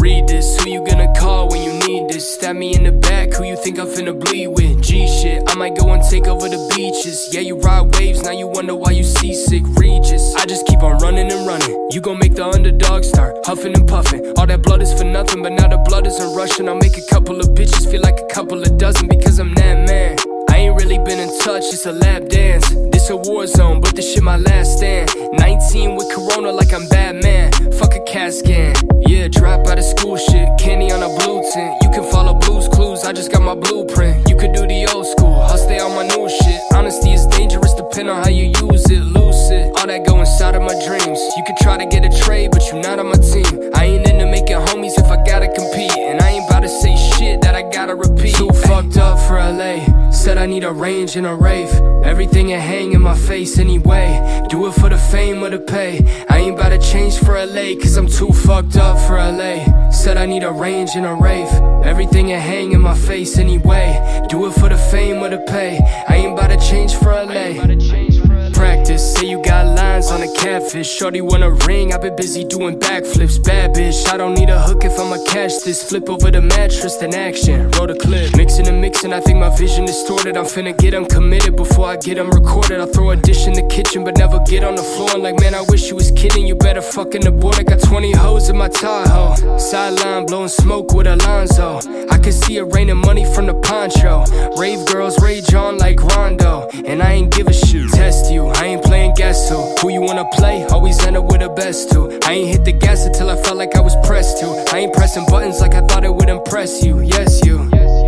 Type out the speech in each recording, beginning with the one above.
read this. Who you gonna call when you need this? Stab me in the back, who you think I'm finna bleed with? G shit, I might go and take over the beaches. Yeah, you ride waves, now you wonder why you seasick. Regis, I just keep on running and running. You gon' make the underdog start huffing and puffing. All that blood is for nothing, but now the blood isn't rushing. I'll make a couple of bitches feel like a couple of dozen, because I'm that man. I ain't really been in touch, it's a lap dance. This a war zone, but this shit my last stand. 19 with corona like I'm Batman. Fuck a CAT scan. Yeah, drop out of school shit, candy on a blue tint. You can follow Blue's Clues, I just got my blueprint. You could do the old school, I'll stay on my new shit. Honesty is dangerous, depend on how you use it. Lucid, all that go inside of my dreams. You could try to get a trade, but you not on my team. I ain't into making homies if I gotta compete. And I ain't about to say shit that I gotta repeat. Too fucked up for LA. Said I need a range and a rave. Everything ain't hang in my face anyway. Do it for the fame or the pay. I ain't about to change for LA, cause I'm too fucked up for LA. Said I need a range and a rave. Everything ain't hang in my face anyway. Do it for the fame or the pay. I ain't about to change for LA. Practice, say you got lines on a catfish. Shorty want a ring, I've been busy doing backflips. Bad bitch, I don't need a hook if I'ma catch this. Flip over the mattress, then action, roll the clip. Mixing and mixing, I think my vision distorted. I'm finna get them committed before I get them recorded. I'll throw a dish in the kitchen but never get on the floor. And like, man, I wish you was kidding, you better fucking abort. I got 20 hoes in my Tahoe. Sideline blowing smoke with Alonzo. I can see it raining money from the poncho. Rave girls rage on like Rondo. And I ain't give a shit, test you, I ain't playing guess who you wanna play, always end up with the best two. I ain't hit the gas until I felt like I was pressed to. I ain't pressing buttons like I thought it would impress you. Yes, you.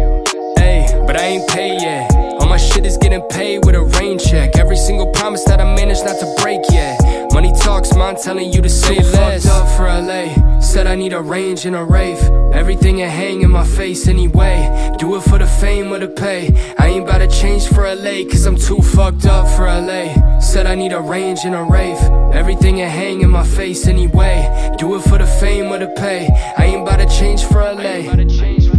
Ayy, but I ain't paid yet. All my shit is getting paid with a rain check. Every single promise that I managed not to break yet. Money talks, man, telling you to say less. Fucked up for LA. Said I need a range and a rave. Everything ain't hang in my face anyway. Do it for the fame or the pay. I ain't about to change for LA, cause I'm too fucked up for LA. Said I need a range and a rave. Everything ain't hang in my face anyway. Do it for the fame or the pay. I ain't about to change for LA.